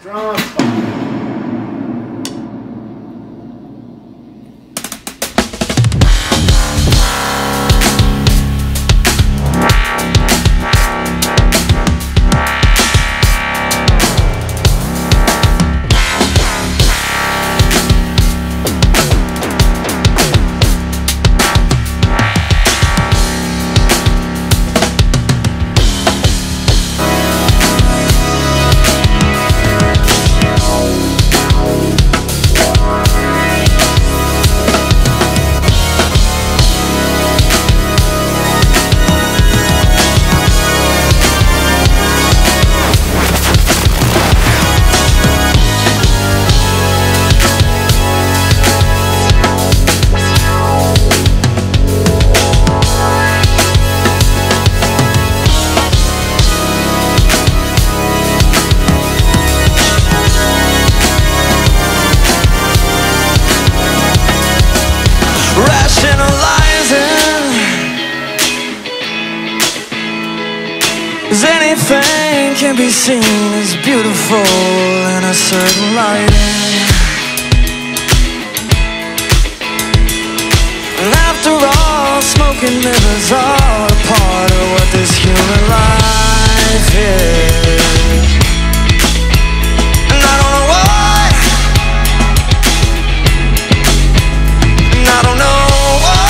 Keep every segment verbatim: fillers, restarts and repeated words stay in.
'Cause anything can be seen as beautiful in a certain lighting. And after all, smoking mirrors are a part of what this human life is. And I don't know why, and I don't know why.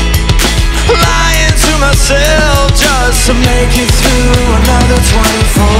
Just to make it through another twenty-four